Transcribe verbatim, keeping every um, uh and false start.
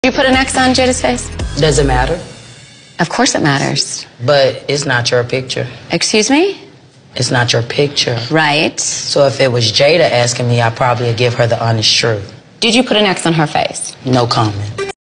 You put an X on Jada's face? Does it matter? Of course it matters. But it's not your picture. Excuse me? It's not your picture. Right. So if it was Jada asking me, I'd probably give her the honest truth. Did you put an X on her face? No comment.